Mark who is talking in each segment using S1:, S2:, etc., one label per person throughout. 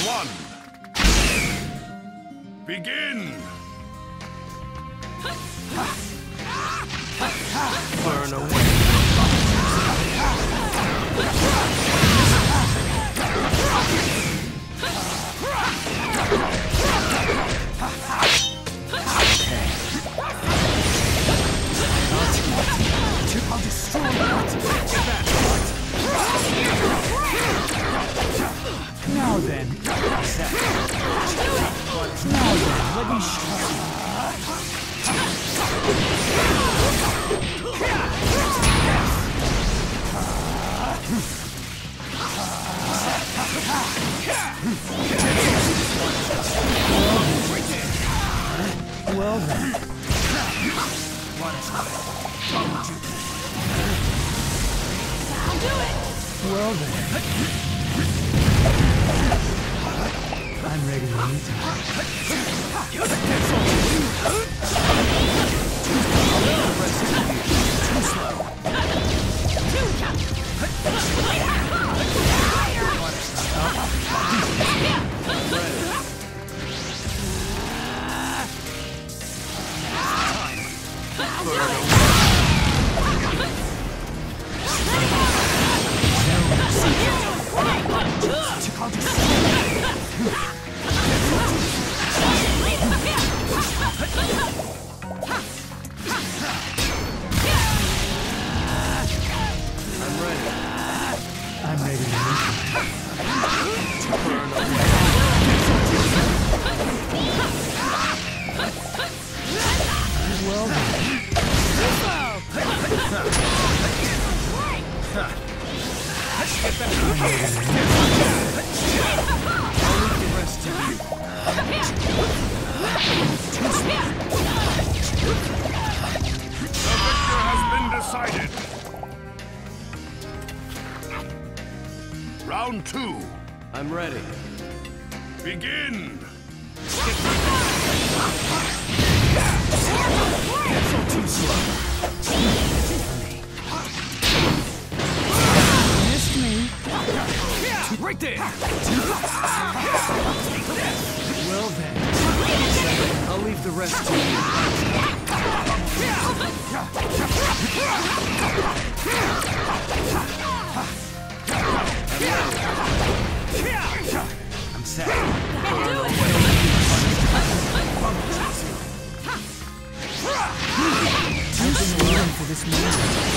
S1: one. Begin.
S2: Burn away.
S3: I'll destroy that. Now then. Now then, let me show you. Well then.
S4: I'll do it!
S3: Well then. I'm ready anytime. Too slow. I'm ready to burn away. Well then.
S2: I'll leave the rest to you.
S1: The victor has been decided. Round two.
S2: I'm ready.
S1: Begin.
S2: Too slow.
S3: Missed me.
S2: Right there.
S3: Well then.
S2: I'll leave the rest to you.
S3: I'm set.
S4: Do it!
S3: I've been waiting for this moment.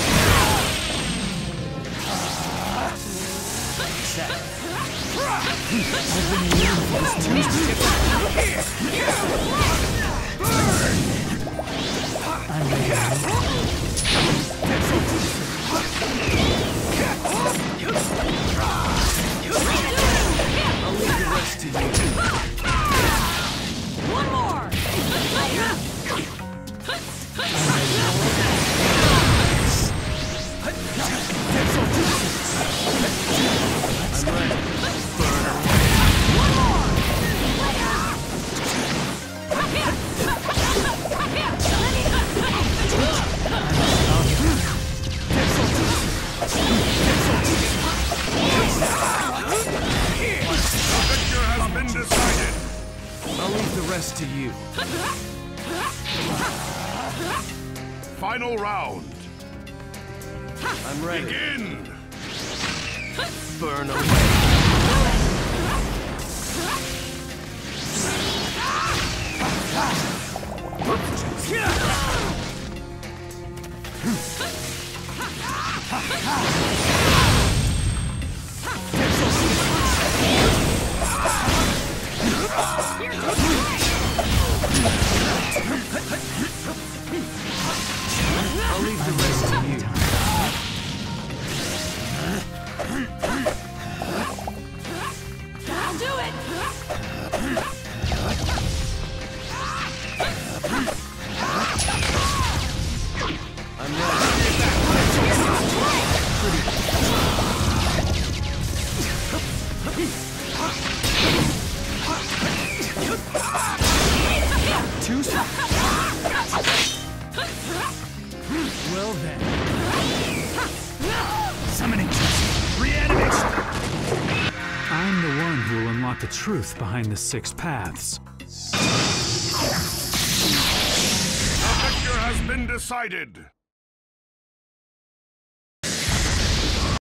S3: Set. I've been waiting for this moment. I'm ready.
S2: I'll leave the rest to you.
S4: One more!
S2: I'm ready. Burn away.
S4: One more!
S1: The victor has been decided.
S2: I'll leave the rest to you.
S1: Final round.
S2: I'm ready.
S1: Begin.
S2: Burn away. I'll leave the rest to you.
S4: I'll do it!
S2: I'm ready.
S3: Too slow. Well then. want the truth behind the 6 paths.
S1: The victor has been decided.